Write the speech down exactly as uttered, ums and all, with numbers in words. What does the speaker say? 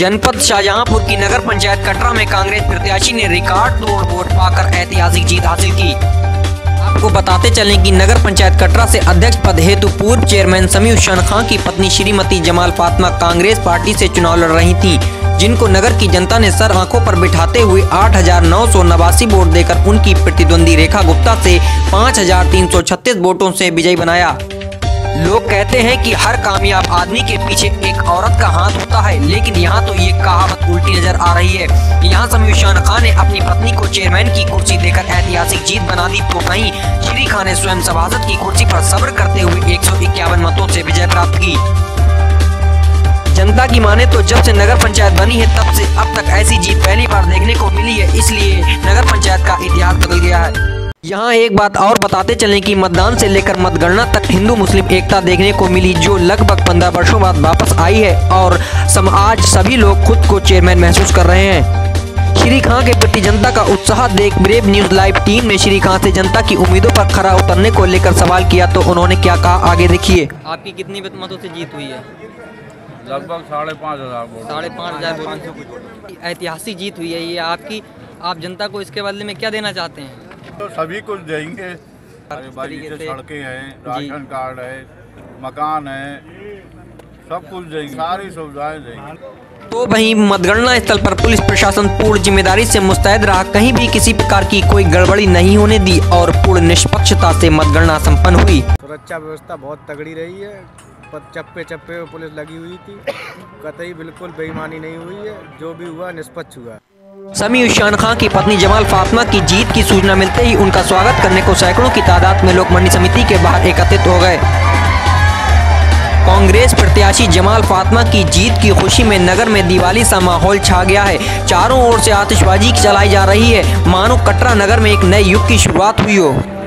जनपद शाहजहांपुर की नगर पंचायत कटरा में कांग्रेस प्रत्याशी ने रिकॉर्ड तोड़ वोट पाकर ऐतिहासिक जीत हासिल की। आपको बताते चलें कि नगर पंचायत कटरा से अध्यक्ष पद हेतु पूर्व चेयरमैन समी उस्मान खां की पत्नी श्रीमती जमाल फातिमा कांग्रेस पार्टी से चुनाव लड़ रही थी, जिनको नगर की जनता ने सर आंखों पर बिठाते हुए आठ हजार नौ सौ नवासी वोट देकर उनकी प्रतिद्वंदी रेखा गुप्ता से पाँच हजार तीन सौ छत्तीस वोटों से विजयी बनाया। लोग कहते हैं कि हर कामयाब आदमी के पीछे एक औरत का हाथ होता है, लेकिन यहाँ तो ये कहावत उल्टी नजर आ रही है। यहाँ समी उस्मान खां ने अपनी पत्नी को चेयरमैन की कुर्सी देकर ऐतिहासिक जीत बना दी, तो वहीं श्री खां ने स्वयं सभासद की कुर्सी पर सब्र करते हुए एक सौ इक्यावन मतों से विजय प्राप्त की। जनता की माने तो जब से नगर पंचायत बनी है तब से अब तक ऐसी जीत पहली बार देखने को मिली है, इसलिए नगर पंचायत का इतिहास बदल गया है। यहाँ एक बात और बताते चलें कि मतदान से लेकर मतगणना तक हिंदू मुस्लिम एकता देखने को मिली, जो लगभग पंद्रह वर्षों बाद वापस आई है और आज सभी लोग खुद को चेयरमैन महसूस कर रहे हैं। श्री खां के प्रति जनता का उत्साह देख ब्रेव न्यूज लाइव टीम ने श्री खां से जनता की उम्मीदों पर खरा उतरने को लेकर सवाल किया, तो उन्होंने क्या कहा, आगे देखिए। आपकी कितनी मतों से जीत हुई है? लगभग साढ़े पाँच हजार वोट। साढ़े पाँच हजार वोट। ऐतिहासिक जीत हुई है ये आपकी। आप जनता को इसके बदले में क्या देना चाहते हैं? तो सभी कुछ देंगे। भाई सड़कें हैं, राशन कार्ड है, मकान है, सब कुछ देंगे, सारी सुविधाएं देंगे। तो वहीं मतगणना स्थल पर पुलिस प्रशासन पूर्ण जिम्मेदारी से मुस्तैद रहा, कहीं भी किसी प्रकार की कोई गड़बड़ी नहीं होने दी और पूर्ण निष्पक्षता से मतगणना संपन्न हुई। सुरक्षा व्यवस्था बहुत तगड़ी रही है, चप्पे चप्पे पे पुलिस लगी हुई थी, कतई बिल्कुल बेईमानी नहीं हुई है, जो भी हुआ निष्पक्ष हुआ। समी उस्मान खां की पत्नी जमाल फातिमा की जीत की सूचना मिलते ही उनका स्वागत करने को सैकड़ों की तादाद में लोग मंडी समिति के बाहर एकत्रित हो गए। कांग्रेस प्रत्याशी जमाल फातिमा की जीत की खुशी में नगर में दिवाली सा माहौल छा गया है। चारों ओर से आतिशबाजी चलाई जा रही है, मानो कटरा नगर में एक नए युग की शुरुआत हुई हो।